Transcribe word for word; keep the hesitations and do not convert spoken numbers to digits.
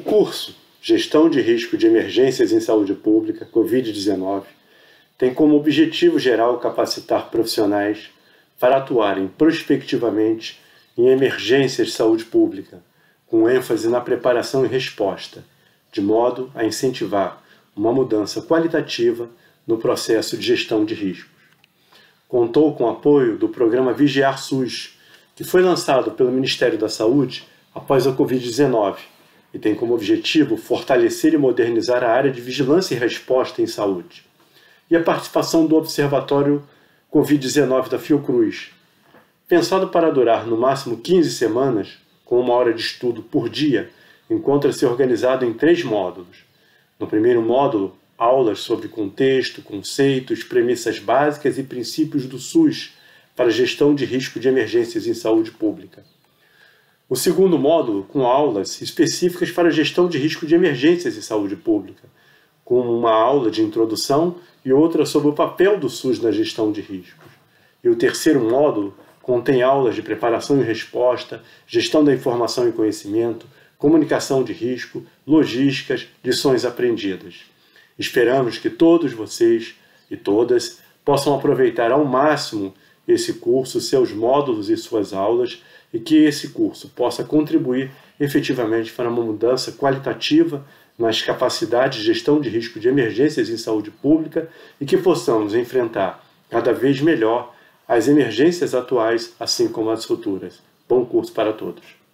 curso Gestão de Risco de Emergências em Saúde Pública, covid dezenove, tem como objetivo geral capacitar profissionais para atuarem prospectivamente em emergências de saúde pública, com ênfase na preparação e resposta, de modo a incentivar uma mudança qualitativa no processo de gestão de riscos. Contou com o apoio do programa Vigiar SUS, que foi lançado pelo Ministério da Saúde após a covid dezenove e tem como objetivo fortalecer e modernizar a área de vigilância e resposta em saúde. E a participação do Observatório covid dezenove da Fiocruz, pensado para durar no máximo quinze semanas, com uma hora de estudo por dia, encontra-se organizado em três módulos. No primeiro módulo, aulas sobre contexto, conceitos, premissas básicas e princípios do SUS para gestão de risco de emergências em saúde pública. O segundo módulo, com aulas específicas para gestão de risco de emergências em saúde pública, com uma aula de introdução e outra sobre o papel do SUS na gestão de riscos. E o terceiro módulo contém aulas de preparação e resposta, gestão da informação e conhecimento, comunicação de risco, logísticas, lições aprendidas. Esperamos que todos vocês e todas possam aproveitar ao máximo esse curso, seus módulos e suas aulas, e que esse curso possa contribuir efetivamente para uma mudança qualitativa nas capacidades de gestão de risco de emergências em saúde pública e que possamos enfrentar cada vez melhor as emergências atuais, assim como as futuras. Bom curso para todos!